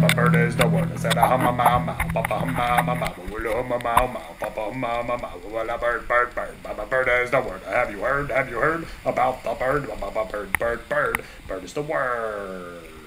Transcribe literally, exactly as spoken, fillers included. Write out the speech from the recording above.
Papa bird is the word. I said a hum a mow mow. Papa hum mow mow mow. Willa hum a mow mow. Papa hum mow mow mow. Willa bird bird bird. Papa bird is the word. Have you heard? Have you heard about the bird? Papa bird bird bird. Bird is the word.